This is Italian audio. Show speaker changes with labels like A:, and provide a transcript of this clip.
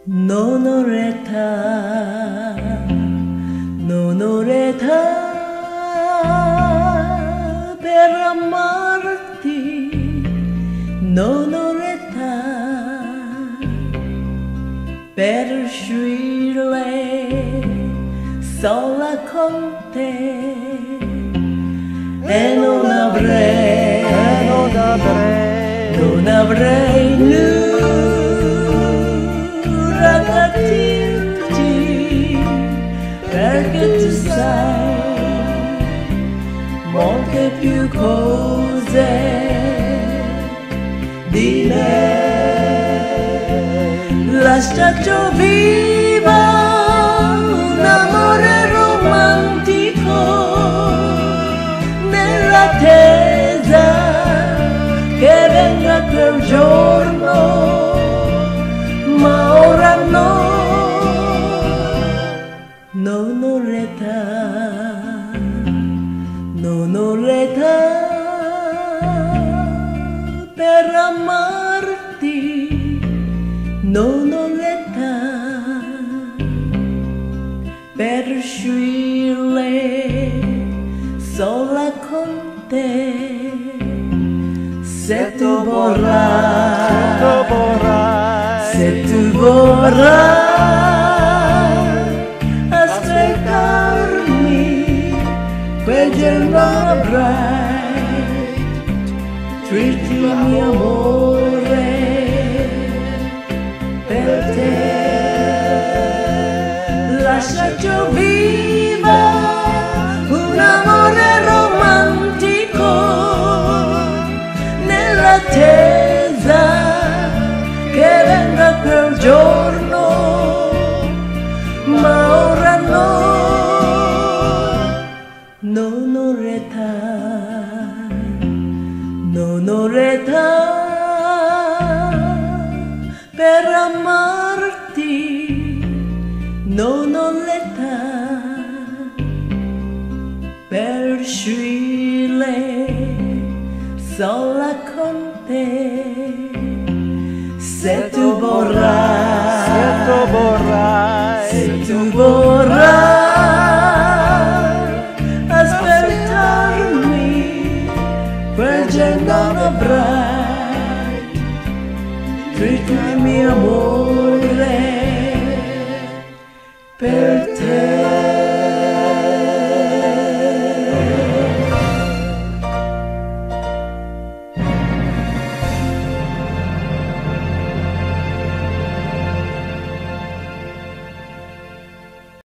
A: Non ho retà, non ho retà per amarti, non ho retà per uscire sola con te e non avrei nulla da dirti, perché tu sai molte più cose di me. Lasciaci viva un amore romantico nell'attesa che venga quel giorno, ma ora no, non ho l'età, non ho l'età per amarti, non ho l'età per uscire sola con te. Se tu vorrai aspettarmi, quel giorno avrai tutto il mio amore per te. Lasciaci viva un amore romantico nell'attesa che venga quel giorno, ma ora no, non ho l'età, non ho l'età per amarti, non ho l'età per uscire sola con te. Se tu vorrai